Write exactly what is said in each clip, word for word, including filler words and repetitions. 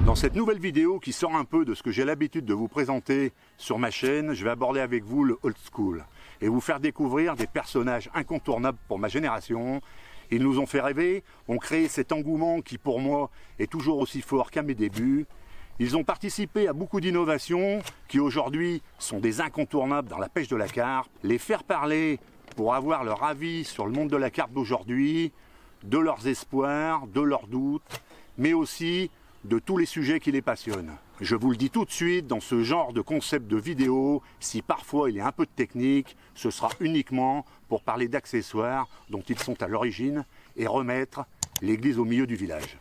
Dans cette nouvelle vidéo qui sort un peu de ce que j'ai l'habitude de vous présenter sur ma chaîne, je vais aborder avec vous le old school et vous faire découvrir des personnages incontournables pour ma génération. Ils nous ont fait rêver, ont créé cet engouement qui pour moi est toujours aussi fort qu'à mes débuts. Ils ont participé à beaucoup d'innovations qui aujourd'hui sont des incontournables dans la pêche de la carpe. Les faire parler pour avoir leur avis sur le monde de la carpe d'aujourd'hui, de leurs espoirs, de leurs doutes, mais aussi de tous les sujets qui les passionnent. Je vous le dis tout de suite, dans ce genre de concept de vidéo, si parfois il y a un peu de technique, ce sera uniquement pour parler d'accessoires dont ils sont à l'origine et remettre l'église au milieu du village.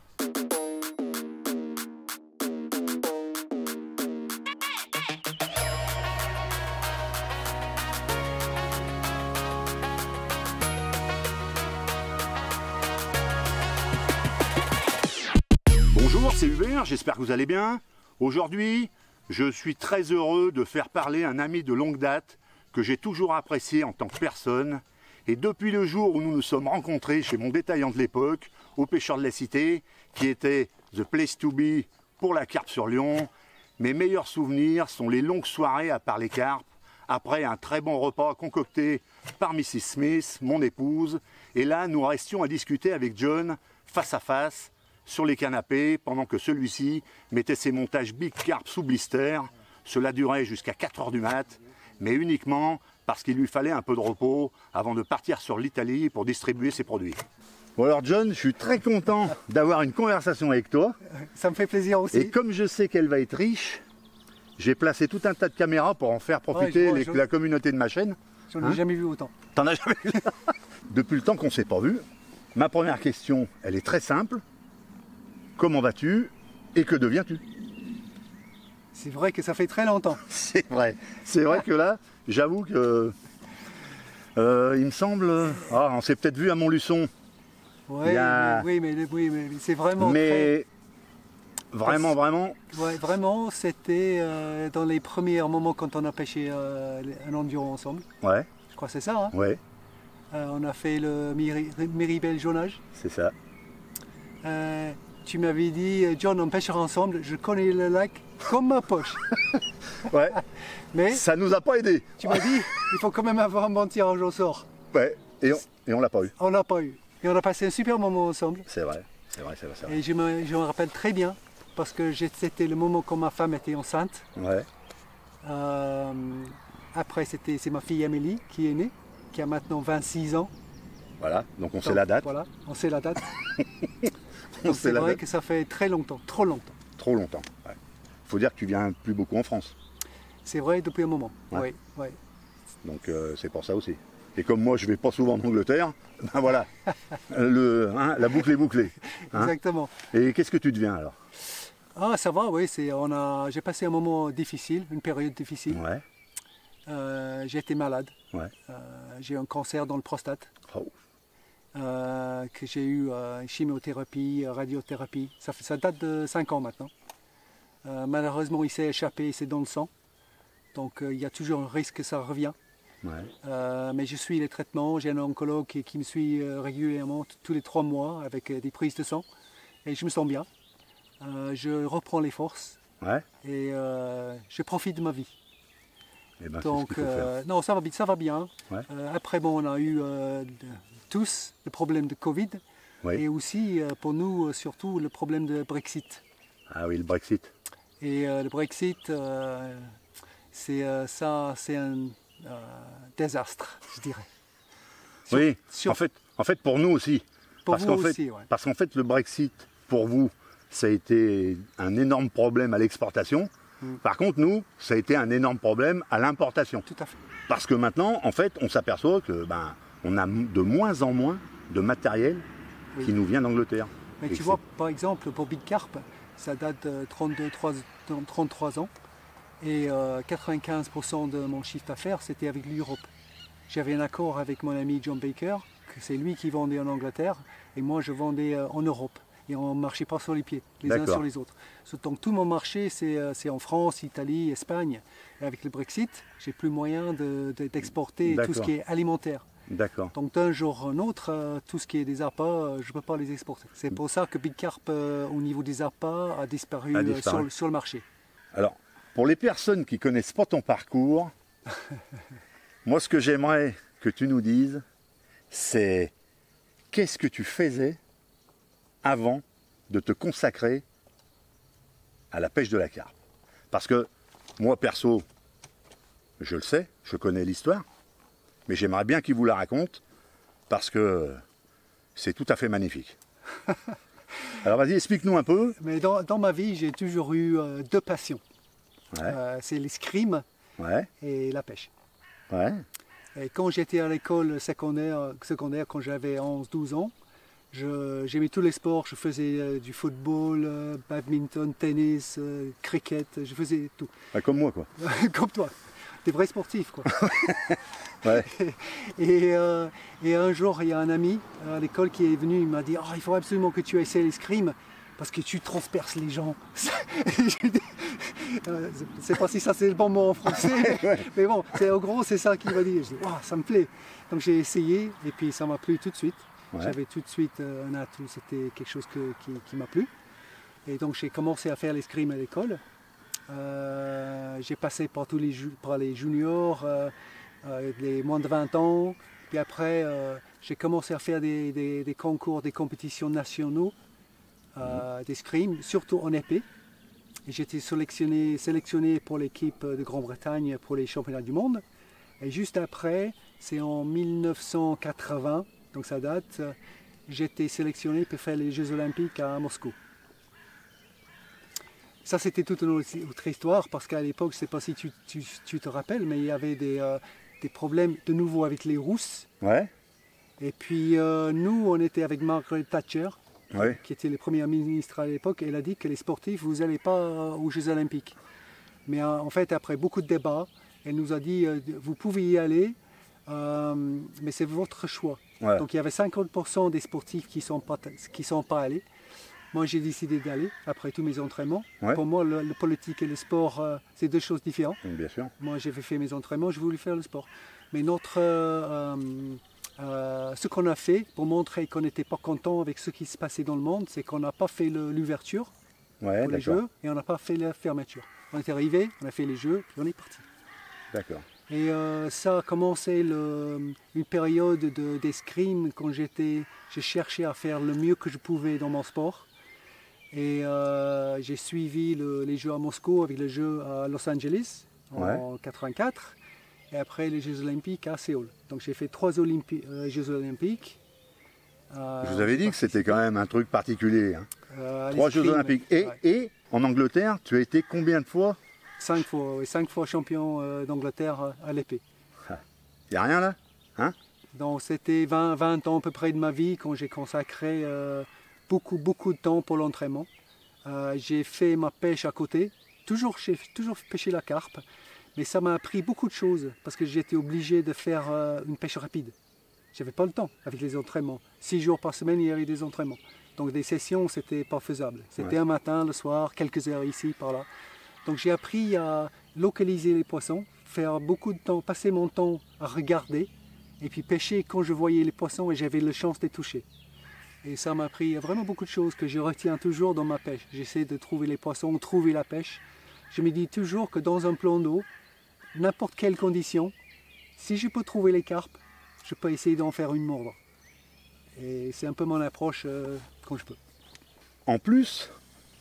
Bonjour, c'est Hubert, j'espère que vous allez bien. Aujourd'hui, je suis très heureux de faire parler un ami de longue date que j'ai toujours apprécié en tant que personne. Et depuis le jour où nous nous sommes rencontrés chez mon détaillant de l'époque, au Pêcheur de la Cité, qui était the place to be pour la carpe sur Lyon, mes meilleurs souvenirs sont les longues soirées à parler carpe, après un très bon repas concocté par missus Smith, mon épouse. Et là, nous restions à discuter avec John, face à face, sur les canapés, pendant que celui-ci mettait ses montages Big Carp sous blister. Cela durait jusqu'à quatre heures du mat, mais uniquement parce qu'il lui fallait un peu de repos avant de partir sur l'Italie pour distribuer ses produits. Bon alors John, je suis très content d'avoir une conversation avec toi. Ça me fait plaisir aussi. Et comme je sais qu'elle va être riche, j'ai placé tout un tas de caméras pour en faire profiter ouais, vois, les, la communauté de ma chaîne. J'en ai hein jamais vu autant. T'en as jamais vu? Depuis le temps qu'on ne s'est pas vu, ma première question, elle est très simple. Comment vas-tu et que deviens-tu? C'est vrai que ça fait très longtemps. C'est vrai. C'est vrai que là, j'avoue que euh, il me semble. Ah, on s'est peut-être vu à Montluçon. Ouais, a... Oui, mais, oui, mais c'est vraiment. Mais très... vraiment, vraiment. Ouais, vraiment, c'était euh, dans les premiers moments quand on a pêché euh, un enduro ensemble. Ouais. Je crois que c'est ça. Hein ouais. Euh, on a fait le Miribel jaunage. C'est ça. Euh, Tu m'avais dit, John, on pêchera ensemble, je connais le lac comme ma poche. Ouais, mais ça nous a pas aidé. Tu m'as dit, il faut quand même avoir un bon tirage au sort. Ouais, et on, et on l'a pas eu. On l'a pas eu. Et on a passé un super moment ensemble. C'est vrai, c'est vrai, c'est vrai, vrai. Et je me, je me rappelle très bien, parce que c'était le moment quand ma femme était enceinte. Ouais. Euh, après, c'était, c'est ma fille Amélie qui est née, qui a maintenant vingt-six ans. Voilà, donc on donc, sait la date. Voilà, on sait la date. C'est vrai que ça fait très longtemps, trop longtemps. Trop longtemps, ouais. Faut dire que tu viens plus beaucoup en France. C'est vrai, depuis un moment, ouais. oui. Ouais. Donc euh, c'est pour ça aussi. Et comme moi je vais pas souvent en Angleterre, ben voilà, le, hein, la boucle est bouclée. Hein. Exactement. Et qu'est-ce que tu deviens alors? Ah ça va, oui, on a, j'ai passé un moment difficile, une période difficile. Ouais. Euh, j'ai été malade. Ouais. Euh, j'ai eu un cancer dans le prostate. Oh. Euh, que j'ai eu euh, chimiothérapie, radiothérapie. Ça, fait, ça date de cinq ans maintenant. Euh, malheureusement, il s'est échappé, c'est dans le sang. Donc euh, il y a toujours un risque que ça revient. Ouais. Euh, mais je suis les traitements. J'ai un oncologue qui, qui me suit euh, régulièrement tous les trois mois avec euh, des prises de sang. Et je me sens bien. Euh, je reprends les forces. Ouais. Et euh, je profite de ma vie. Eh ben, donc, c'est ce euh, non, ça va, ça va bien. Ouais. Euh, après, bon, on a eu euh, de, tous le problème de Covid. Oui. Et aussi, euh, pour nous, euh, surtout, le problème de Brexit. Ah oui, le Brexit. Et euh, le Brexit, euh, c'est euh, ça, c'est un euh, désastre, je dirais. Sur, oui, sur... En, fait, en fait, pour nous aussi. Pour parce vous qu'en aussi, fait, ouais. Parce qu'en fait, le Brexit, pour vous, ça a été un énorme problème à l'exportation. Par contre, nous, ça a été un énorme problème à l'importation. Tout à fait. Parce que maintenant, en fait, on s'aperçoit que ben, on a de moins en moins de matériel oui. qui nous vient d'Angleterre. Mais Et tu vois, par exemple, pour Big Carp, ça date de trente-deux, trente-trois ans. Et euh, quatre-vingt-quinze pour cent de mon chiffre d'affaires, c'était avec l'Europe. J'avais un accord avec mon ami John Baker, que c'est lui qui vendait en Angleterre, et moi je vendais euh, en Europe. Et on ne marchait pas sur les pieds, les uns sur les autres. Donc tout mon marché, c'est en France, Italie, Espagne. Et avec le Brexit, j'ai plus moyen d'exporter de, de, tout ce qui est alimentaire. D'accord. Donc d'un jour à un autre, euh, tout ce qui est des appâts, euh, je ne peux pas les exporter. C'est pour ça que Big Carp, euh, au niveau des appâts, a disparu, A euh, disparu. sur, le- sur le marché. Alors, pour les personnes qui ne connaissent pas ton parcours, moi ce que j'aimerais que tu nous dises, c'est qu'est-ce que tu faisais avant de te consacrer à la pêche de la carpe? Parce que moi perso, je le sais, je connais l'histoire, mais j'aimerais bien qu'il vous la raconte parce que c'est tout à fait magnifique. Alors vas-y, explique-nous un peu. Mais dans, dans ma vie, j'ai toujours eu euh, deux passions. Ouais, Euh, c'est l'escrime ouais, et la pêche. ouais, Et quand j'étais à l'école secondaire, secondaire quand j'avais onze douze ans, je- j'aimais tous les sports. Je faisais euh, du football, euh, badminton, tennis, euh, cricket, je faisais tout. ouais, comme moi quoi. Comme toi, des vrais sportifs quoi. Ouais, Et, euh, et un jour, il y a un ami à l'école qui est venu, il m'a dit oh, il faut absolument que tu essaies l'escrime parce que tu transperces les gens. Je dis, euh, je ne sais pas si ça c'est le bon mot en français, mais bon, c'est, au gros c'est ça qu'il m'a dit. Je dis oh, ça me plaît. Donc j'ai essayé et puis ça m'a plu tout de suite. ouais. J'avais tout de suite euh, un atout, c'était quelque chose que- qui, qui m'a plu. Et donc j'ai commencé à faire l'escrime à l'école. Euh, j'ai passé par tous les, ju- par les juniors, euh, euh, les moins de vingt ans. Puis après, euh, j'ai commencé à faire des, des- des concours, des compétitions nationaux euh, d'escrime, surtout en épée. Et j'étais sélectionné, sélectionné pour l'équipe de Grande-Bretagne pour les championnats du monde. Et juste après, c'est en mille neuf cent quatre-vingts, donc ça date, euh, j'étais sélectionné pour faire les Jeux Olympiques à Moscou. Ça, c'était toute une autre autre histoire parce qu'à l'époque, je ne sais pas si tu, tu- tu te rappelles, mais il y avait des, euh, des problèmes de nouveau avec les Russes. Ouais, Et puis euh, nous, on était avec Margaret Thatcher, ouais, qui était le premier ministre à l'époque. Elle a dit que les sportifs, vous n'allez pas euh, aux Jeux Olympiques. Mais euh, en fait, après beaucoup de débats, elle nous a dit, euh, vous pouvez y aller, euh, mais c'est votre choix. ouais. Donc il y avait cinquante pour cent des sportifs qui ne sont, pas- qui sont pas allés. Moi, j'ai décidé d'aller après tous mes entraînements. Ouais. Pour moi, le, le politique et le sport, euh, c'est deux choses différentes. Bien sûr. Moi, j'avais fait mes entraînements, je voulais faire le sport. Mais notre, euh, euh, ce qu'on a fait pour montrer qu'on n'était pas content avec ce qui se passait dans le monde, c'est qu'on n'a pas fait le- l'ouverture Ouais, pour les d'accord. Jeux et on n'a pas fait la fermeture. On est arrivé, on a fait les Jeux, puis on est parti. D'accord. Et euh, ça a commencé le- une période de- d'escrime quand j'étais, j'ai cherché à faire le mieux que je pouvais dans mon sport. Et euh, j'ai suivi le- les Jeux à Moscou avec les Jeux à Los Angeles en quatre-vingt-quatre et après les Jeux Olympiques à Séoul. Donc j'ai fait trois Olympi- euh, Jeux Olympiques. Euh, Je vous avais dit que c'était quand même un truc particulier. Hein. euh, à Trois Jeux l'escrime. Olympiques. Et, Ouais. et en Angleterre, tu as été combien de fois? Cinq fois, oui, cinq fois champion euh, d'Angleterre euh, à l'épée. Il n'y a rien là? Hein? Donc c'était vingt, vingt ans à peu près de ma vie quand j'ai consacré euh, beaucoup, beaucoup de temps pour l'entraînement. Euh, j'ai fait ma pêche à côté, toujours, j'ai toujours pêché la carpe, mais ça m'a appris beaucoup de choses parce que j'étais obligé de faire euh, une pêche rapide. J'avais pas le temps avec les entraînements. Six jours par semaine, il y avait des entraînements. Donc des sessions, c'était pas faisable. C'était Ouais. un matin, le soir, quelques heures ici, par là. Donc j'ai appris à localiser les poissons, faire beaucoup de temps, passer mon temps à regarder et puis pêcher quand je voyais les poissons et j'avais la chance de les toucher. Et ça m'a appris vraiment beaucoup de choses que je retiens toujours dans ma pêche. J'essaie de trouver les poissons, trouver la pêche. Je me dis toujours que dans un plan d'eau, n'importe quelle condition, si je peux trouver les carpes, je peux essayer d'en faire une mordre. Et c'est un peu mon approche euh, quand je peux. En plus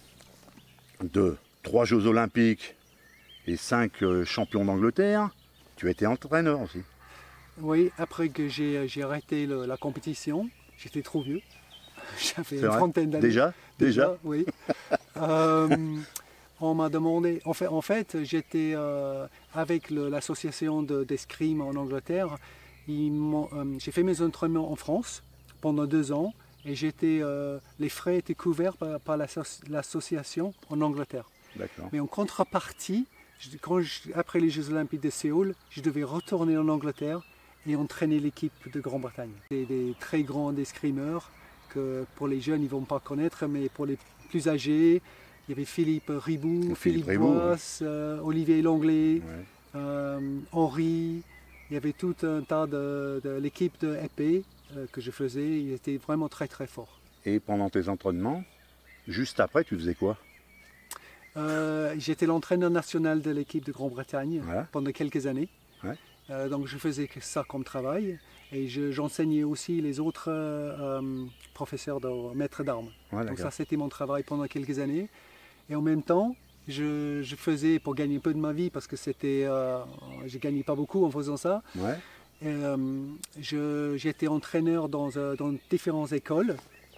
de trois Jeux Olympiques et cinq euh, champions d'Angleterre, tu as été entraîneur aussi. Oui, après que j'ai j'ai arrêté le- la compétition, j'étais trop vieux. J'avais C'est une vrai trentaine d'années. Déjà? Déjà? Oui. Euh, on m'a demandé, en fait, en fait j'étais euh, avec le- l'association de- d'escrime en Angleterre. Ils m'ont, euh, j'ai fait mes entraînements en France pendant deux ans et j'étais, euh, les frais étaient couverts par, par l'asso- l'association en Angleterre. D'accord. Mais en contrepartie, je- quand je- après les Jeux Olympiques de Séoul, je devais retourner en Angleterre et entraîner l'équipe de Grande-Bretagne. C'est des très grands escrimeurs que pour les jeunes ils ne vont pas connaître, mais pour les plus âgés, il y avait Philippe Riboud, Philippe Philippe Riboud, Boisse, euh, Olivier Langlais, Ouais. euh, Henri, il y avait tout un tas de, de l'équipe de épée euh, que je faisais, il était vraiment très très fort. Et pendant tes entraînements, juste après, tu faisais quoi? euh, J'étais l'entraîneur national de l'équipe de Grande-Bretagne ouais. pendant quelques années. Ouais. Euh, donc je faisais ça comme travail et je, j'enseignais aussi les autres euh, euh, professeurs, de, maîtres d'armes. Ouais, donc ça c'était mon travail pendant quelques années. Et en même temps, je, je faisais pour gagner un peu de ma vie parce que c'était, euh, je ne gagnais pas beaucoup en faisant ça. Ouais. Et, euh, je, j'étais entraîneur dans, euh, dans différentes écoles.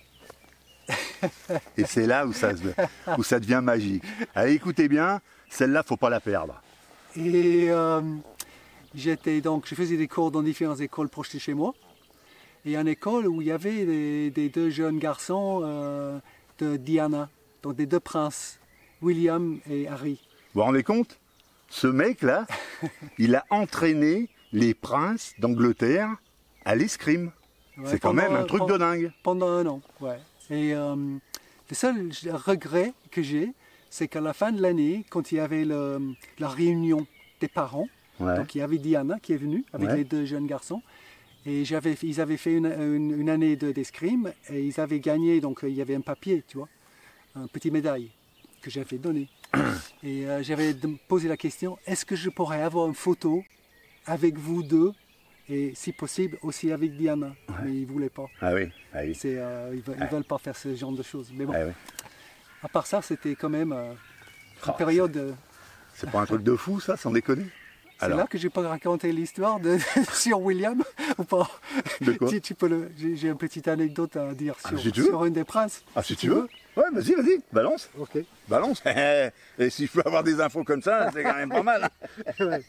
Et c'est là où ça, où ça devient magique. Allez, écoutez bien, celle-là, faut pas la perdre. Et euh, j'étais donc, je faisais des cours dans différentes écoles proches de chez moi. Et une école où il y avait des, des deux jeunes garçons euh, de Diana, donc des deux princes, William et Harry. Vous vous rendez compte? Ce mec-là, il a entraîné les princes d'Angleterre à l'escrime. Ouais, c'est quand pendant, même un truc pendant, de dingue. Pendant un an, ouais. Et euh, le seul regret que j'ai, c'est qu'à la fin de l'année, quand il y avait le, la réunion des parents, ouais. donc il y avait Diana qui est venue avec ouais. les deux jeunes garçons, et j'avais, ils avaient fait une, une, une année de, d'escrime, et ils avaient gagné, donc il y avait un papier, tu vois, un petit médaille que j'avais donné. Et euh, j'avais posé la question, est-ce que je pourrais avoir une photo avec vous deux, et si possible aussi avec Diana, ouais. mais ils ne voulaient pas. Ah oui, ah oui. C'est, euh, ils ne veulent, ah. pas faire ce genre de choses. Mais bon, ah oui. à part ça, c'était quand même euh, une oh, période... C'est, c'est pas un truc de fou ça, sans déconner? C'est Alors. là que je peux raconter l'histoire de, sur William, ou pas? De quoi? tu, tu peux le, j'ai, j'ai une petite anecdote à dire sur, ah, si sur une des princes. Ah si, si tu veux, veux. Ouais, vas-y, vas-y, balance. Ok. Balance. Et si je peux avoir des infos comme ça, c'est quand même pas mal. Ouais.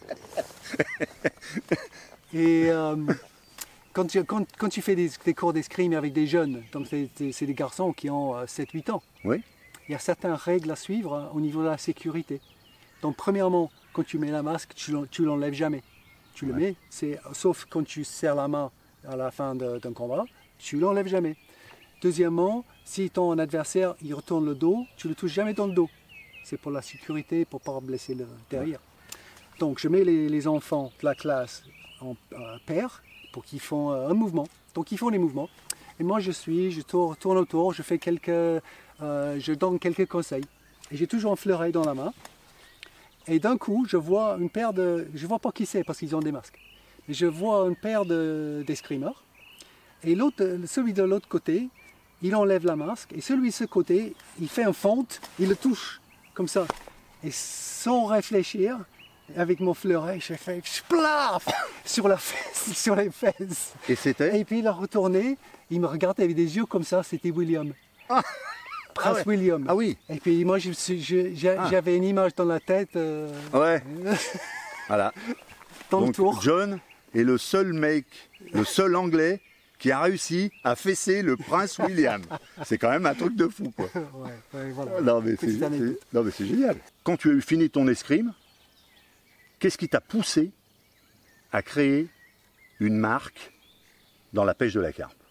Et euh, quand, tu, quand, quand tu fais des, des cours d'escrime avec des jeunes, donc c'est, c'est des garçons qui ont euh, sept huit ans, oui. il y a certaines règles à suivre hein, au niveau de la sécurité. Donc premièrement, quand tu mets la masque, tu ne l'enlèves jamais. Tu le ouais. mets, c'est, sauf quand tu serres la main à la fin de, d'un combat, tu ne l'enlèves jamais. Deuxièmement, si ton adversaire il retourne le dos, tu ne le touches jamais dans le dos. C'est pour la sécurité, pour ne pas blesser le derrière. Donc je mets les, les enfants de la classe en euh, paire pour qu'ils font euh, un mouvement. Donc ils font les mouvements. Et moi je suis, je tourne, tourne autour, je fais quelques, euh, je donne quelques conseils. Et j'ai toujours un fleuret dans la main. Et d'un coup, je vois une paire de, je vois pas qui c'est parce qu'ils ont des masques. Mais je vois une paire de, d'escrimeurs. Et l'autre, celui de l'autre côté, il enlève la masque. Et celui de ce côté, il fait un feinte, il le touche comme ça. Et sans réfléchir, avec mon fleuret, j'ai fait splaf sur la fesse, sur les fesses. Et c'était? Et puis il a retourné, il me regardait avec des yeux comme ça, c'était William. Ah. Prince ah ouais. William. Ah oui. Et puis moi, je, je, je, ah. j'avais une image dans la tête. Euh, ouais. Voilà. Dans Donc, le tour. John est le seul mec, le seul Anglais qui a réussi à fesser le prince William. C'est quand même un truc de fou, quoi. Ouais, ouais, voilà. Non mais, c'est, c'est, non mais c'est génial. Quand tu as eu fini ton escrime, qu'est-ce qui t'a poussé à créer une marque dans la pêche de la carpe?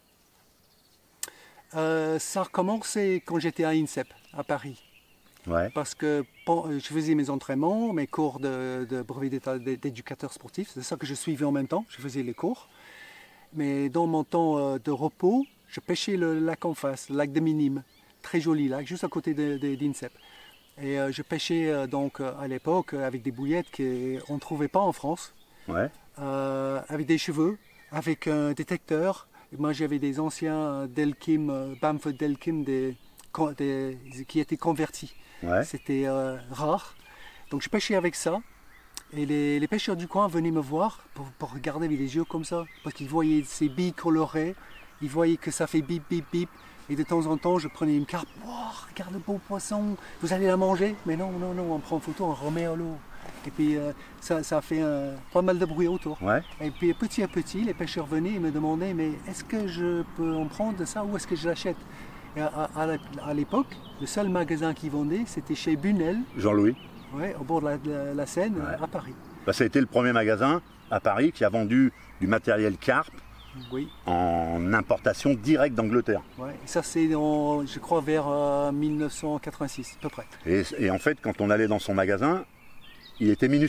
euh, Ça a commencé quand j'étais à INSEP, à Paris. Ouais. Parce que bon, je faisais mes entraînements, mes cours de, de brevet d'état d'éducateur sportif, c'est ça que je suivais en même temps, je faisais les cours. Mais dans mon temps de repos, je pêchais le lac en face, le lac de Minimes, très joli lac, juste à côté de, de, d'INSEP. Et euh, je pêchais euh, donc à l'époque avec des bouillettes qu'on ne trouvait pas en France, ouais. euh, avec des cheveux, avec un détecteur. Et moi j'avais des anciens Delkim, Bamford Delkim des, des, qui étaient convertis. Ouais. C'était euh, rare. Donc je pêchais avec ça. Et les, les pêcheurs du coin venaient me voir pour, pour regarder avec les yeux comme ça. Parce qu'ils voyaient ces billes colorées. Ils voyaient que ça fait bip, bip, bip. Et de temps en temps, je prenais une carpe. Oh, regarde le beau poisson. Vous allez la manger? Mais non, non, non. On prend une photo, on remet à l'eau. Et puis euh, ça, ça fait euh, pas mal de bruit autour. Ouais. Et puis petit à petit, les pêcheurs venaient et me demandaient, mais est-ce que je peux en prendre de ça ou est-ce que je l'achète? Et à, à, à l'époque, le seul magasin qui vendait, c'était chez Bunel. Jean-Louis. Ouais, au bord de la, de la Seine, ouais. à Paris. Bah, ça a été le premier magasin à Paris qui a vendu du matériel carpe oui. en importation directe d'Angleterre. Ouais, et ça c'est, en, je crois, vers euh, mille neuf cent quatre-vingt-six, à peu près. Et, et en fait, quand on allait dans son magasin, il était minuscule.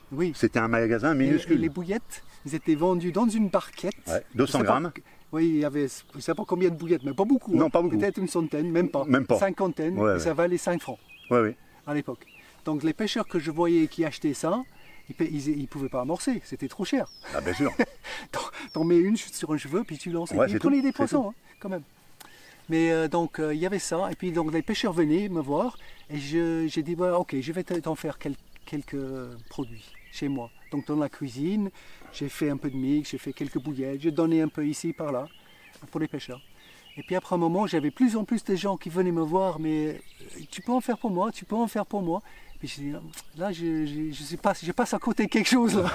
Oui. C'était un magasin Et, minuscule. et les bouillettes, elles étaient vendues dans une barquette. Ouais, deux cents Je sais pas- grammes. Oui, il y avait, je ne sais pas combien de bouillettes, mais pas beaucoup. Non, hein. pas beaucoup. Peut-être une centaine, même pas. Même pas. Cinquantaine, Ouais, et ouais. ça valait cinq francs Oui, oui. à l'époque. Donc les pêcheurs que je voyais qui achetaient ça, ils ne pouvaient pas amorcer, c'était trop cher. Ah, bien sûr. T'en t'en mets une sur un cheveu, puis tu lances. Et Ouais, puis c'est ils prenaient tout, des c'est poissons, hein, quand même. Mais euh, donc euh, il y avait ça, et puis donc les pêcheurs venaient me voir, et je- j'ai dit, voilà, ok, je vais t'en faire quel- quelques produits chez moi. Donc dans la cuisine, j'ai fait un peu de mix, j'ai fait quelques bouillettes, j'ai donné un peu ici, par là, pour les pêcheurs. Et puis après un moment, j'avais plus en plus de gens qui venaient me voir, mais euh, tu peux en faire pour moi, tu peux en faire pour moi. Puis j'ai dit, là, je, je, je, sais pas, je passe à côté de quelque chose. Là.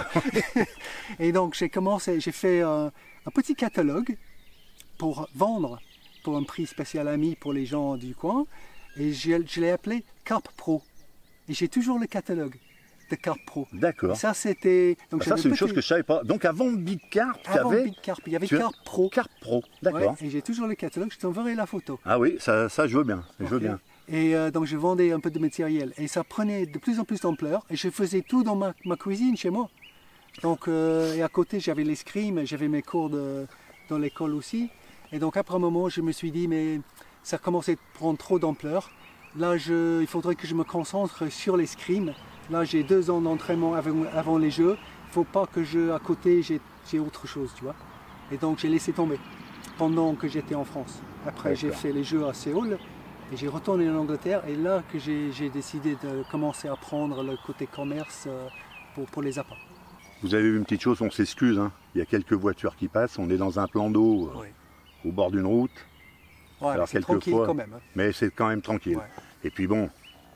Et donc j'ai commencé, j'ai fait un, un petit catalogue pour vendre pour un prix spécial ami pour les gens du coin. Et je, je l'ai appelé Carp Pro. Et j'ai toujours le catalogue de Carp Pro. D'accord. Et ça, c'était. donc Ah, ça, j'avais c'est une petit- chose que je savais pas. Donc, avant Big Carp, tu Avant avais Big Carp, il y avait tu as- Carp Pro. Carp Pro. Ouais, D'accord. et j'ai toujours le catalogue, je t'enverrai la photo. Ah oui, ça, ça, je veux bien. Je veux Ok. bien. Et euh, donc je vendais un peu de matériel. Et ça prenait de plus en plus d'ampleur. Et je faisais tout dans ma, ma cuisine chez moi. Donc, euh, et à côté, j'avais l'escrime, j'avais mes cours de, dans l'école aussi. Et donc après un moment, je me suis dit, mais ça commençait à prendre trop d'ampleur. Là, je, il faudrait que je me concentre sur l'escrime. Là, j'ai deux ans d'entraînement avant, avant les Jeux. Il ne faut pas que je, à côté, j'ai j'ai autre chose, tu vois. Et donc, j'ai laissé tomber pendant que j'étais en France. Après, j'ai D'accord. fait les Jeux à Séoul et j'ai retourné en Angleterre. Et là, que j'ai j'ai décidé de commencer à prendre le côté commerce euh, pour, pour les appâts. Vous avez vu une petite chose, on s'excuse. Hein. Il y a quelques voitures qui passent. On est dans un plan d'eau euh, Oui. au bord d'une route. Ouais, Alors, c'est tranquille quelquefois- quand même. hein. Mais c'est quand même tranquille. Ouais. Et puis bon,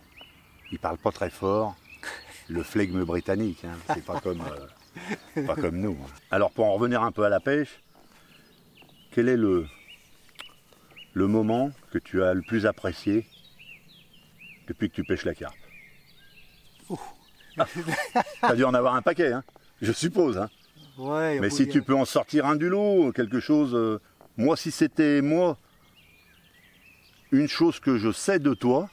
il parle pas très fort. Le flegme britannique, hein. C'est pas comme, euh, pas comme nous. hein. Alors pour en revenir un peu à la pêche, quel est le, le moment que tu as le plus apprécié depuis que tu pêches la carpe? Ouh. Tu as dû en avoir un paquet, hein, je suppose. Hein. Ouais, Mais au bout si de- tu peux en sortir un du lot, quelque chose... euh, moi, si c'était moi, une chose que je sais de toi,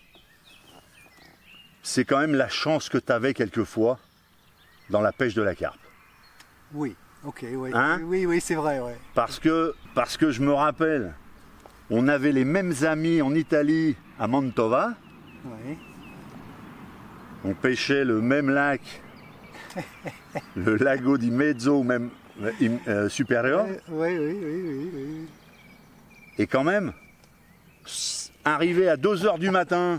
c'est quand même la chance que tu avais quelquefois dans la pêche de la carpe. Oui, ok, oui. Hein oui, oui, c'est vrai, ouais. Parce que, parce que je me rappelle, on avait les mêmes amis en Italie, à Mantova, Ouais. on pêchait le même lac, le lago di Mezzo, même euh, im- euh, supérieur, Ouais, oui, oui, oui, oui, oui. et quand même, s- arrivé à deux heures du matin,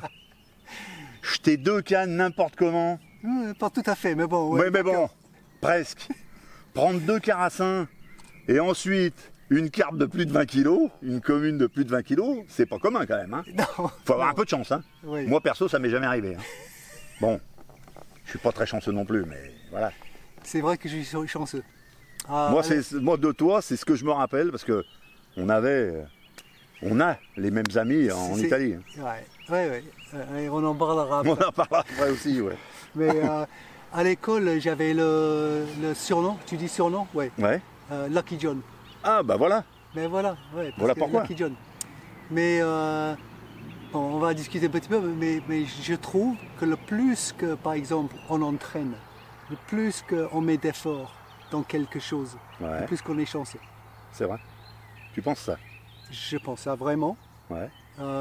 jeter deux cannes n'importe comment, Euh, Pas tout à fait, mais bon. oui Ouais, mais bon, d'accord. presque, prendre deux carassins, et ensuite une carpe de plus de vingt kilos, une commune de plus de vingt kilos, c'est pas commun quand même. Hein. Non. Faut avoir non. un peu de chance. Hein. Oui. Moi perso, ça m'est jamais arrivé. hein. Bon, je suis pas très chanceux non plus, mais voilà. C'est vrai que je suis chanceux. Ah, moi, allez. c'est, moi de toi, c'est ce que je me rappelle parce que on avait, euh, on a les mêmes amis en C'est- Italie. hein. Ouais, ouais, ouais. Euh, et on en parlera On après. en parlera après aussi, ouais. Mais euh, à l'école, j'avais le, le surnom. Tu dis surnom? Ouais. Ouais. Euh, Lucky John. Ah bah voilà. Mais voilà, ouais, parce Voilà que pourquoi. Lucky John. Mais euh, bon, on va discuter un petit peu, mais, mais je trouve que le plus que, par exemple, on entraîne, le plus qu'on met d'efforts dans quelque chose, Ouais. le plus qu'on est chanceux. C'est vrai. Tu penses ça? Je pense ça vraiment. Ouais.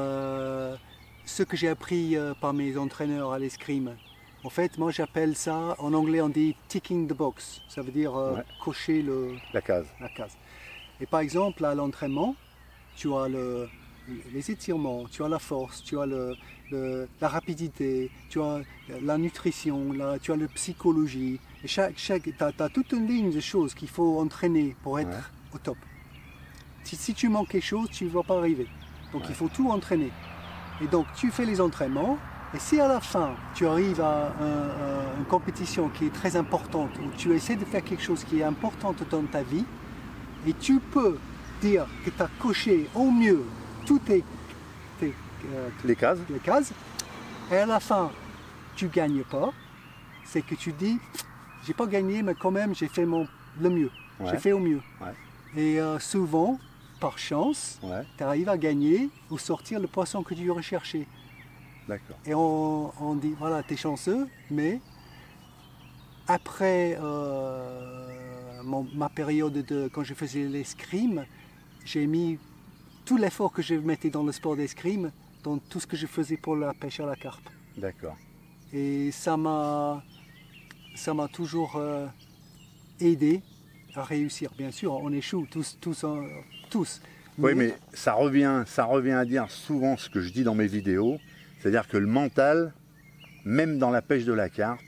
Euh, ce que j'ai appris euh, par mes entraîneurs à l'escrime, en fait, moi j'appelle ça, en anglais on dit ticking the box, ça veut dire euh, Ouais. cocher le, La case. la case. Et par exemple, à l'entraînement, tu as le, les étirements, tu as la force, tu as le, le- la rapidité, tu as la nutrition, la- tu as la psychologie. Et chaque, chaque, tu as, toute une ligne de choses qu'il faut entraîner pour être Ouais. au top. Si, si tu manques quelque chose, tu ne vas pas arriver. Donc il faut tout entraîner. Et donc tu fais les entraînements. Et si à la fin, tu arrives à un- un- une compétition qui est très importante, où tu essaies de faire quelque chose qui est important dans ta vie, et tu peux dire que tu as coché au mieux toutes tes, tes, euh, Les cases. les cases, et à la fin, tu ne gagnes pas, c'est que tu dis, j'ai pas gagné, mais quand même, j'ai fait mon, le mieux. Ouais. J'ai fait au mieux. Ouais. Et euh, souvent, par chance, Ouais. tu arrives à gagner ou sortir le poisson que tu recherchais. D'accord. Et on, on dit, voilà, tu es chanceux, mais après euh, mon- ma période de quand je faisais l'escrime, j'ai mis tout l'effort que je mettais dans le sport d'escrime dans tout ce que je faisais pour la pêche à la carpe. D'accord. Et ça m'a ça m'a toujours euh, aidé à réussir. Bien sûr, on échoue tous, tous, en- tous. Oui, mais ça revient, ça revient à dire souvent ce que je dis dans mes vidéos, c'est-à-dire que le mental, même dans la pêche de la carpe,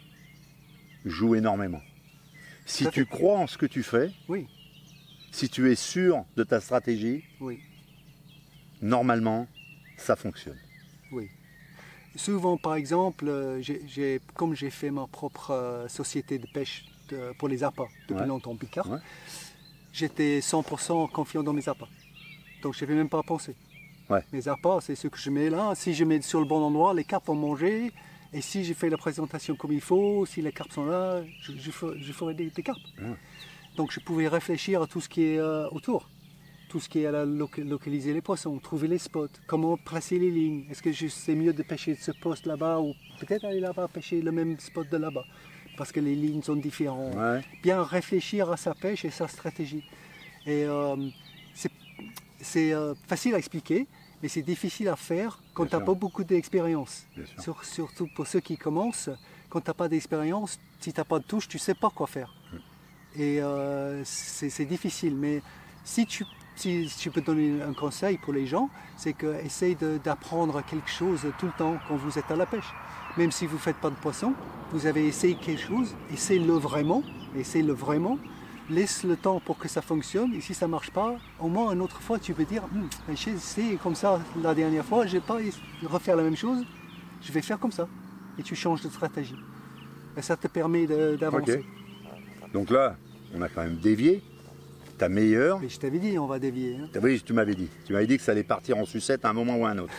joue énormément. Si Tout à tu fait. crois en ce que tu fais, Oui, si tu es sûr de ta stratégie, oui, normalement, ça fonctionne. oui. Souvent, par exemple, euh, j'ai- j'ai- comme j'ai fait ma propre euh, société de pêche de- pour les appâts depuis Ouais. longtemps, Picard, Ouais. j'étais cent pour cent confiant dans mes appâts. Donc je n'avais même pas à penser. Ouais. Mes appâts, c'est ce que je mets là. Si je mets sur le bon endroit, les carpes vont manger. Et si j'ai fait la présentation comme il faut, si les carpes sont là, je, je ferai, je ferai des, des carpes. Ouais. Donc je pouvais réfléchir à tout ce qui est euh, autour. Tout ce qui est à la loca- localiser les poissons, trouver les spots, comment placer les lignes. Est-ce que je- c'est mieux de pêcher de ce poste là-bas ou peut-être aller là-bas pêcher le même spot de là-bas parce que les lignes sont différentes. Ouais. Bien réfléchir à sa pêche et sa stratégie. Et euh, c'est c'est, euh, facile à expliquer, mais c'est difficile à faire quand Bien tu n'as sûr. pas beaucoup d'expérience. Bien sûr. Sur- surtout pour ceux qui commencent, quand tu n'as pas d'expérience, si tu n'as pas de touche, tu ne sais pas quoi faire. Et euh, c'est c'est difficile. Mais si tu, si, si tu peux donner un conseil pour les gens, c'est que essaye de- d'apprendre quelque chose tout le temps quand vous êtes à la pêche. Même si vous ne faites pas de poisson, vous avez essayé quelque chose, essayez-le vraiment, essayez-le vraiment. Laisse le temps pour que ça fonctionne. Et si ça ne marche pas, au moins une autre fois, tu peux dire Hum, j'ai essayé comme ça la dernière fois, je ne vais pas refaire la même chose, je vais faire comme ça. Et tu changes de stratégie. Et ça te permet de- d'avancer. Ok. Donc là, on a quand même dévié. Ta meilleure. Mais je t'avais dit, on va dévier. hein. Oui, tu m'avais dit. Tu m'avais dit que ça allait partir en sucette à un moment ou à un autre.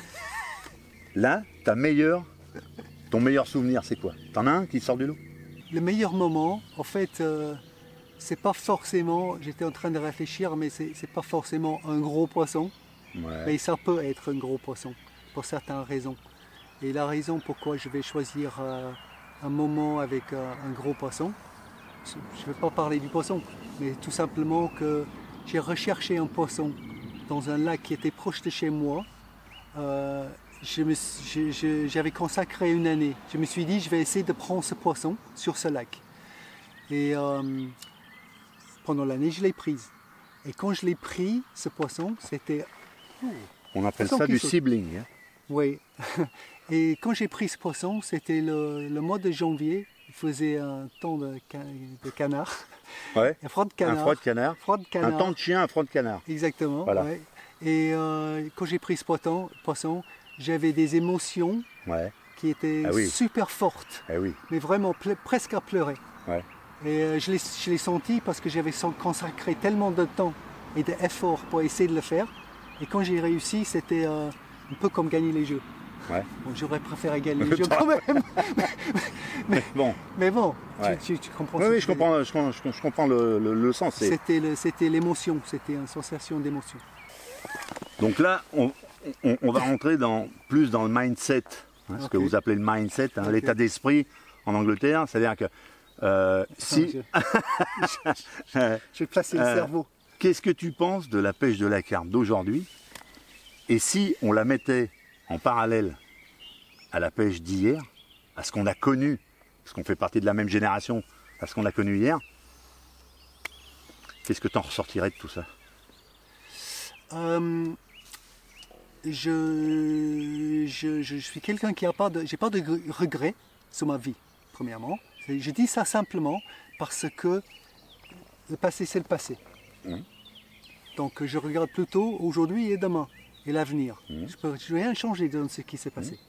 Là, ta meilleure, ton meilleur souvenir, c'est quoi? T'en as un qui sort du lot? Le meilleur moment, en fait, euh, c'est pas forcément, j'étais en train de réfléchir, mais c'est c'est pas forcément un gros poisson, Ouais. mais ça peut être un gros poisson, pour certaines raisons. Et la raison pourquoi je vais choisir euh, un moment avec euh, un gros poisson, je ne vais pas parler du poisson, mais tout simplement que j'ai recherché un poisson dans un lac qui était proche de chez moi. Euh, je me suis- je- je- J'avais consacré une année. Je me suis dit, je vais essayer de prendre ce poisson sur ce lac. Et euh, pendant l'année, je l'ai prise. Et quand je l'ai pris, ce poisson, c'était... On appelle Poisson ça qui du saute. sibling. hein. Oui. Et quand j'ai pris ce poisson, c'était le, le mois de janvier. Il faisait un temps de, ca- de canard. Ouais. Un froid de canard. Un froid de canard. Froid de Un canard. temps de chien, un froid de canard. Exactement. Voilà. ouais. Et euh, quand j'ai pris ce poisson, poisson j'avais des émotions Ouais. qui étaient Ah oui. super fortes, Eh oui. mais vraiment ple- presque à pleurer. Ouais. Et euh, je l'ai je l'ai senti parce que j'avais son- consacré tellement de temps et d'efforts pour essayer de le faire. Et quand j'ai réussi, c'était euh, un peu comme gagner les jeux. Ouais. Bon, j'aurais préféré gagner les jeux quand même. Bon. Mais bon, tu- Ouais. tu, tu comprends Oui, ce oui, que je veux dire. comprends, je comprends, je comprends- je comprends le, le- le sens. c'est- C'était le- c'était l'émotion, c'était une sensation d'émotion. Donc là, on, on- on va rentrer dans, plus dans le mindset, hein, ce que Ok. vous appelez le mindset, hein, Ok. l'état d'esprit en Angleterre. C'est-à-dire que euh, si, Je, je vais placer le Euh, cerveau. qu'est-ce que tu penses de la pêche de la carpe d'aujourd'hui? Et si on la mettait en parallèle à la pêche d'hier, à ce qu'on a connu, parce qu'on fait partie de la même génération, à ce qu'on a connu hier, qu'est-ce que tu en ressortirais de tout ça? Euh, je, je, je suis quelqu'un qui n'a pas de, j'ai pas de regrets sur ma vie, premièrement. C'est- Je dis ça simplement parce que le passé, c'est le passé. Mhm. Donc je regarde plutôt aujourd'hui et demain et l'avenir. Mhm. Je ne peux je peux rien changer dans ce qui s'est passé.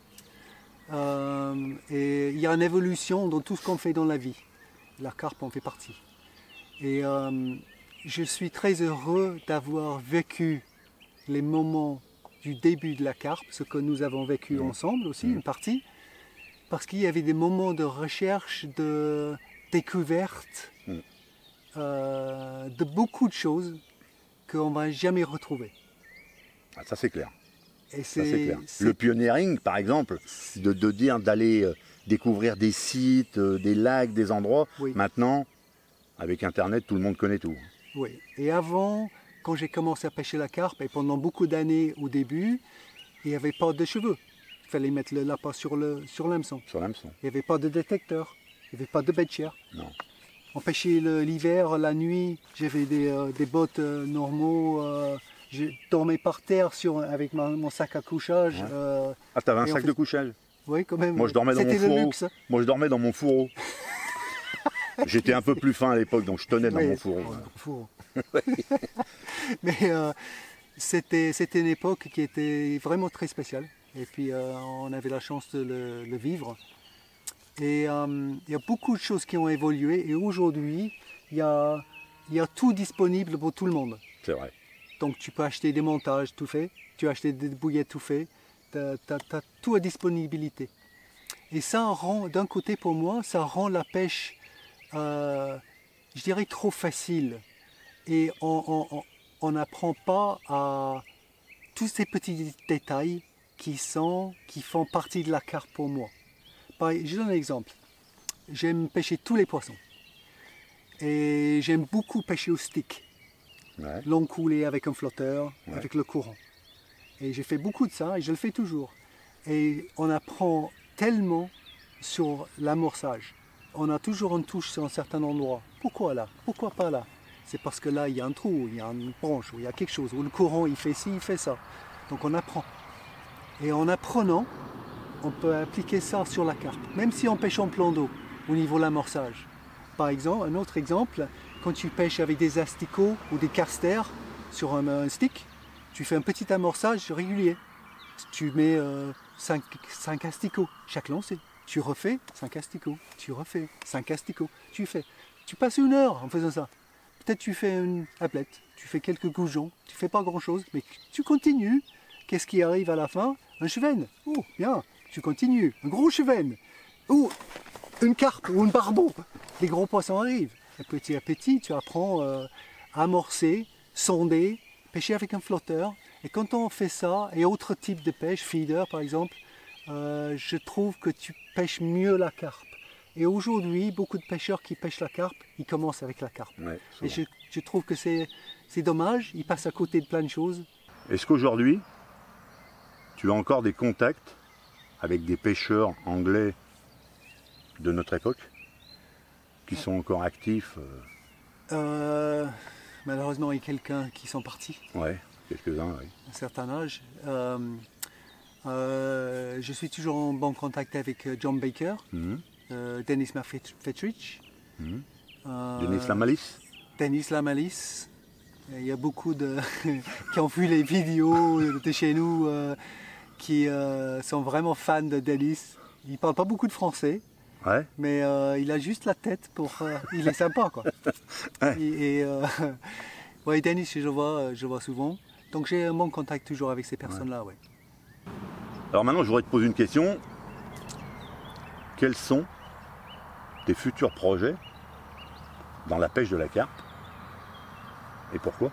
Euh, et il y a une évolution dans tout ce qu'on fait dans la vie. La carpe en fait partie. Et euh, je suis très heureux d'avoir vécu les moments du début de la carpe, ce que nous avons vécu Mhm. ensemble aussi, Mhm. une partie, parce qu'il y avait des moments de recherche, de découverte, Mhm. euh, de beaucoup de choses qu'on ne va jamais retrouver. Ah, ça c'est clair. Et Ça, c'est c'est clair. c'est- Le pioneering, par exemple, de, de dire d'aller euh, découvrir des sites, euh, des lacs, des endroits. Oui. Maintenant, avec Internet, tout le monde connaît tout. Oui. Et avant, quand j'ai commencé à pêcher la carpe, et pendant beaucoup d'années au début, il n'y avait pas de cheveux. Il fallait mettre le l'appât sur le sur l'hameçon. Sur l'hameçon. Il n'y avait pas de détecteur. Il n'y avait pas de bête chair. Non. On pêchait l'hiver, la nuit. J'avais des, euh, des bottes euh, normaux. Euh, je dormais par terre sur, avec ma, mon sac à couchage. Ouais. Euh, Ah, t'avais un et on sac fait- de couchage? oui, quand même. Moi, je dormais dans mon C'était le fourreau. luxe. Moi, je dormais dans mon fourreau. J'étais un peu plus fin à l'époque, donc je tenais dans Oui, mon fourreau. oh, fourreau. Mais euh, c'était c'était une époque qui était vraiment très spéciale. Et puis euh, on avait la chance de le, le vivre. Et euh, il y a beaucoup de choses qui ont évolué. Et aujourd'hui, il y a, il y a tout disponible pour tout le monde. C'est vrai. Donc tu peux acheter des montages tout fait, tu peux acheter des bouillettes tout fait, tu as tout à disponibilité. Et ça rend, d'un côté pour moi, ça rend la pêche, euh, je dirais, trop facile. Et on n'apprend pas à tous ces petits détails qui, sont, qui font partie de la carpe pour moi. Par- Je donne un exemple. J'aime pêcher tous les poissons. Et j'aime beaucoup pêcher au stick. Ouais. Long coulé avec un flotteur, Ouais. avec le courant. Et j'ai fait beaucoup de ça et je le fais toujours. Et on apprend tellement sur l'amorçage. On a toujours une touche sur un certain endroit. Pourquoi là? Pourquoi pas là? C'est parce que là, il y a un trou, il y a une branche, ou il y a quelque chose, ou le courant, il fait ci, il fait ça. Donc on apprend. Et en apprenant, on peut appliquer ça sur la carpe, même si on pêche en plan d'eau, au niveau de l'amorçage. Par exemple, un autre exemple, quand tu pêches avec des asticots ou des casters sur un, un stick, tu fais un petit amorçage régulier. Tu mets cinq asticots chaque lancée. Tu refais cinq asticots, tu refais cinq asticots, tu fais. Tu passes une heure en faisant ça. Peut-être tu fais une ablette, tu fais quelques goujons, tu fais pas grand-chose, mais tu continues. Qu'est-ce qui arrive à la fin? Un chevenne. Oh, bien, tu continues. Un gros chevenne. Ou une carpe ou un barbeau. Les gros poissons arrivent. Et petit à petit, tu apprends euh, à amorcer, sonder, pêcher avec un flotteur. Et quand on fait ça, et autres types de pêche, feeder par exemple, euh, je trouve que tu pêches mieux la carpe. Et aujourd'hui, beaucoup de pêcheurs qui pêchent la carpe, ils commencent avec la carpe. Ouais, Et souvent. je, je trouve que c'est c'est dommage, ils passent à côté de plein de choses. Est-ce qu'aujourd'hui, tu as encore des contacts avec des pêcheurs anglais de notre époque qui sont encore actifs? euh, Euh, malheureusement, il y a quelqu'un qui sont partis Ouais, quelques-uns, oui. à un certain âge. Euh, euh, je suis toujours en bon contact avec euh, John Baker, Mhm. euh, Dennis Fetrich, Mhm. euh, Denis Lamalis? Dennis Lamalis. Il y a beaucoup de qui ont vu les vidéos de chez nous euh, qui euh, sont vraiment fans de Dennis. Il parle pas beaucoup de français, Ouais. mais euh, il a juste la tête pour. euh, il est sympa quoi. Ouais. Et, et, euh, ouais, Dennis, je vois, je vois souvent. Donc j'ai un bon contact toujours avec ces personnes-là, ouais. Alors maintenant, je voudrais te poser une question. Quels sont tes futurs projets dans la pêche de la carpe? Et pourquoi?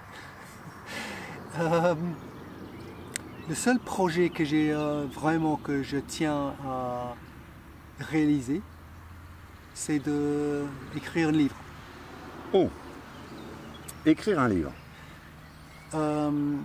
Euh, le seul projet que j'ai euh, vraiment que je tiens à réaliser, c'est de écrire un livre. Oh, écrire un livre. Euh,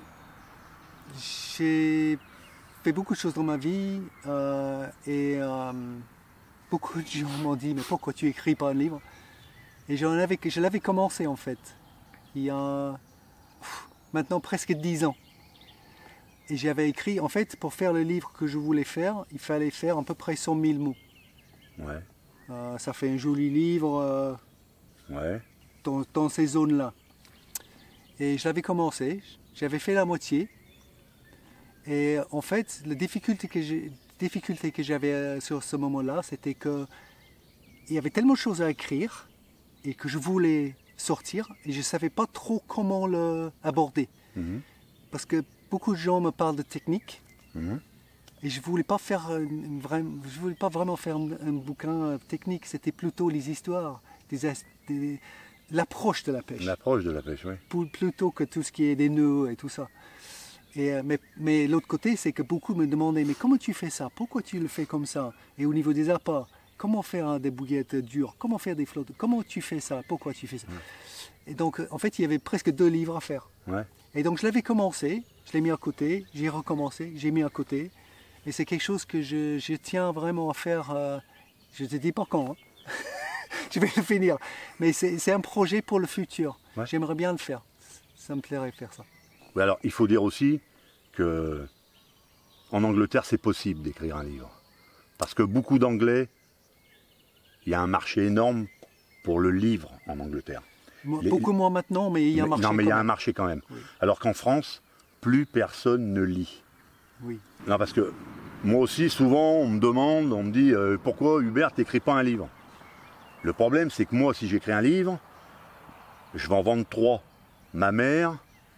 j'ai fait beaucoup de choses dans ma vie euh, et euh, beaucoup de gens m'ont dit mais pourquoi tu écris pas un livre? Et j'en avais, je l'avais commencé en fait il y a pff, maintenant presque dix ans. Et j'avais écrit, en fait, pour faire le livre que je voulais faire, il fallait faire à peu près cent mille mots. Ouais, Euh, ça fait un joli livre euh, ouais, dans, dans ces zones-là. Et je l'avais commencé, j'avais fait la moitié. Et en fait, la difficulté que j'ai, difficulté que j'avais euh, sur ce moment-là, c'était que il y avait tellement de choses à écrire et que je voulais sortir et je ne savais pas trop comment l'aborder. Mhm. Parce que beaucoup de gens me parlent de technique Mhm. et je ne voulais pas faire une, une vraie, je voulais pas vraiment faire un, un bouquin technique, c'était plutôt les histoires, des, as- des- l'approche de la pêche, L'approche de la pêche, oui. Pou- plutôt que tout ce qui est des nœuds et tout ça. Et, euh, mais mais l'autre côté, c'est que beaucoup me demandaient, mais comment tu fais ça? Pourquoi tu le fais comme ça? Et au niveau des appâts, comment faire hein, des bouillettes dures? Comment faire des flottes? Comment tu fais ça? Pourquoi tu fais ça? Ouais. Et donc, en fait, il y avait presque deux livres à faire. Ouais. Et donc, je l'avais commencé, je l'ai mis à côté, j'ai recommencé, j'ai mis à côté. Et c'est quelque chose que je, je tiens vraiment à faire, euh, je ne te dis pas quand, hein. Je vais le finir. Mais c'est un projet pour le futur. Ouais. J'aimerais bien le faire. Ça me plairait de faire ça. Oui, alors, il faut dire aussi que en Angleterre, c'est possible d'écrire un livre. Parce que beaucoup d'Anglais, il y a un marché énorme pour le livre en Angleterre. Beaucoup Les... moins maintenant, mais il y a un marché. Non, mais il y a même. un marché quand même. Oui. Alors qu'en France, plus personne ne lit. Oui. Non, parce que moi aussi, souvent, on me demande, on me dit euh, pourquoi Hubert n'écrit pas un livre? Le problème, c'est que moi, si j'écris un livre, je vais en vendre trois. Ma mère,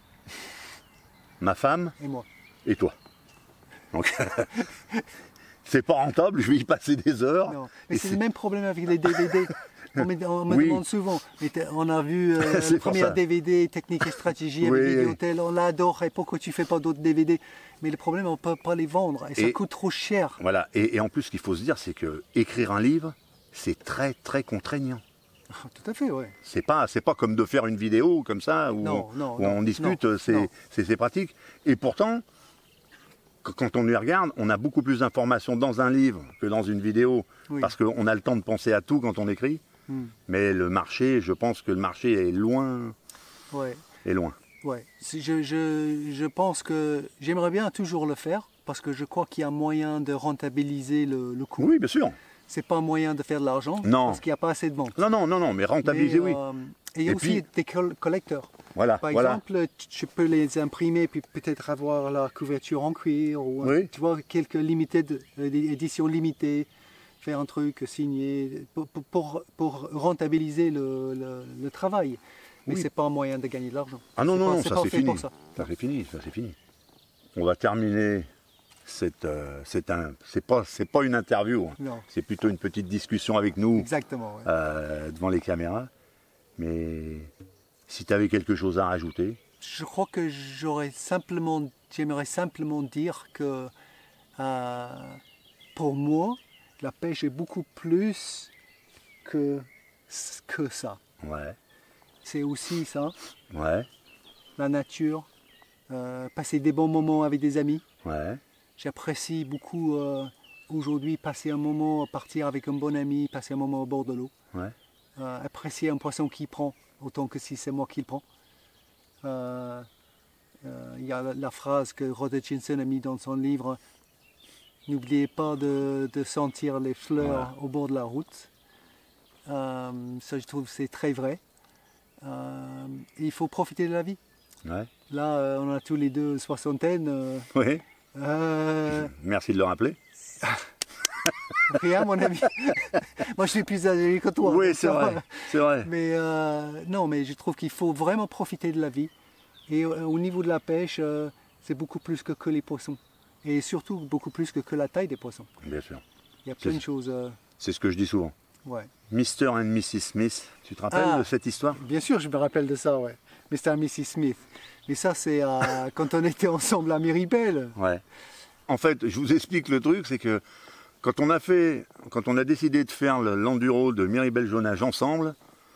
ma femme et moi. Et toi. Donc, c'est pas rentable, je vais y passer des heures. Non, mais c'est le même problème avec les D V D. On me, on me oui. demande souvent, on a vu euh, le premier D V D, Technique et Stratégie avec oui, Vidéotel, on l'adore, et pourquoi tu fais pas d'autres D V D? Mais le problème, on ne peut pas les vendre, et ça et, coûte trop cher. Voilà, et, et en plus, ce qu'il faut se dire, c'est que écrire un livre, c'est très très contraignant. Tout à fait, oui. C'est pas, c'est pas comme de faire une vidéo comme ça, où, non, non, où non, on discute, c'est pratique. Et pourtant, quand on y regarde, on a beaucoup plus d'informations dans un livre que dans une vidéo, oui. Parce qu'on a le temps de penser à tout quand on écrit. Mm. Mais le marché, je pense que le marché est loin. Ouais. Est loin. Ouais. Je, je, je pense que j'aimerais bien toujours le faire, parce que je crois qu'il y a moyen de rentabiliser le, le coût. Oui, bien sûr. C'est pas un moyen de faire de l'argent, parce qu'il n'y a pas assez de ventes. Non, non, non, non, mais rentabiliser, mais, oui. Euh, et il y a et aussi puis, des collecteurs. Voilà, Par voilà. exemple, tu peux les imprimer, puis peut-être avoir la couverture en cuir, ou oui. tu vois, quelques limited, éditions limitées, faire un truc signé, pour, pour, pour rentabiliser le, le, le travail. Mais oui. c'est pas un moyen de gagner de l'argent. Ah non, non, pas, non, ça c'est fini. Ça, ça c'est fini, ça c'est fini. On va terminer. C'est euh, un, pas, pas une interview, hein. C'est plutôt une petite discussion avec nous. Exactement, ouais. euh, devant les caméras. Mais si tu avais quelque chose à rajouter. Je crois que j'aurais simplement, j'aimerais simplement dire que euh, pour moi, la pêche est beaucoup plus que, que ça. Ouais. C'est aussi ça. Ouais. La nature, euh, passer des bons moments avec des amis. Ouais. J'apprécie beaucoup euh, aujourd'hui passer un moment, partir avec un bon ami, passer un moment au bord de l'eau. Ouais. Euh, apprécier un poisson qui prend, autant que si c'est moi qui le prends. Il euh, euh, y a la, la phrase que Rod Hutchinson a mis dans son livre, n'oubliez pas de, de sentir les fleurs voilà. au bord de la route. Euh, ça, je trouve, c'est très vrai. Euh, il faut profiter de la vie. Ouais. Là, euh, on a tous les deux soixantaine. Euh, oui. Euh... Merci de le rappeler. Rien, mon ami. Moi, je suis plus âgé que toi. Oui, c'est vrai. C'est vrai. Mais euh, non, mais je trouve qu'il faut vraiment profiter de la vie. Et euh, au niveau de la pêche, euh, c'est beaucoup plus que, que les poissons. Et surtout beaucoup plus que, que la taille des poissons. Bien sûr. Il y a plein de choses. Euh... C'est ce que je dis souvent. Ouais. Mister and Missus Smith. Tu te rappelles ah, de cette histoire? Bien sûr, je me rappelle de ça, ouais. Mister and Missus Smith. Mais ça, c'est euh, quand on était ensemble à Miribel. Ouais. En fait, je vous explique le truc, c'est que quand on a fait, quand on a décidé de faire l'enduro de Miribel-Jonage ensemble,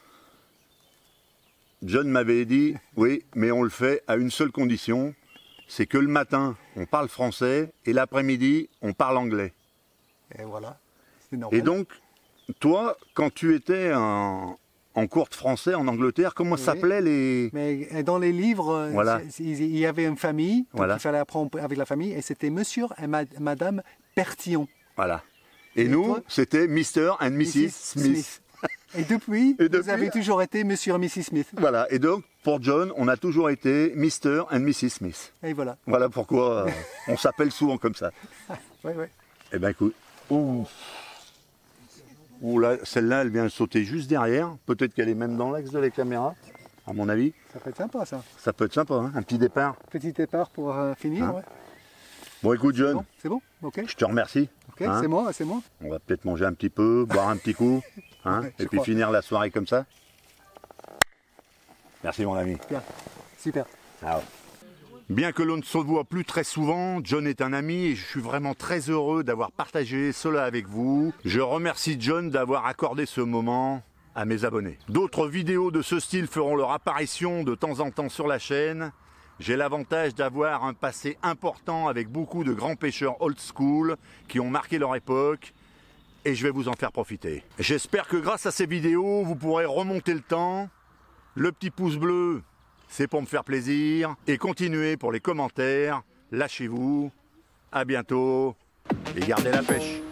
John m'avait dit, oui, mais on le fait à une seule condition, c'est que le matin, on parle français, et l'après-midi, on parle anglais. Et voilà, c'est normal. Et donc, toi, quand tu étais en... en cours de français en Angleterre, comment oui. s'appelaient les... Mais dans les livres, voilà. il y avait une famille, donc voilà. il fallait apprendre avec la famille, et c'était Monsieur et Madame Pertillon. Voilà. Et, et nous, c'était Mister and Missus Smith. Smith. Et depuis, et depuis, vous avez toujours été Monsieur et Missus Smith. Voilà. Et donc, pour John, on a toujours été Mister and Missus Smith. Et voilà. Voilà pourquoi euh, on s'appelle souvent comme ça. Oui, oui. Eh bien, écoute. Ouh. Ouh là, celle-là, elle vient de sauter juste derrière. Peut-être qu'elle est même dans l'axe de la caméra, à mon avis. Ça peut être sympa, ça. Ça peut être sympa, hein, un petit départ. Petit départ pour euh, finir, hein. Ouais. Bon, écoute, John. C'est bon, bon, ok. Je te remercie. Ok, hein. C'est moi, c'est moi. On va peut-être manger un petit peu, boire un petit coup, hein, ouais, et puis crois. finir la soirée comme ça. Merci, mon ami. Bien, super. Ciao. Bien que l'on ne se voit plus très souvent, John est un ami et je suis vraiment très heureux d'avoir partagé cela avec vous. Je remercie John d'avoir accordé ce moment à mes abonnés. D'autres vidéos de ce style feront leur apparition de temps en temps sur la chaîne. J'ai l'avantage d'avoir un passé important avec beaucoup de grands pêcheurs old school qui ont marqué leur époque et je vais vous en faire profiter. J'espère que grâce à ces vidéos, vous pourrez remonter le temps. Le petit pouce bleu, c'est pour me faire plaisir. Et continuez pour les commentaires. Lâchez-vous. À bientôt. Et gardez la pêche.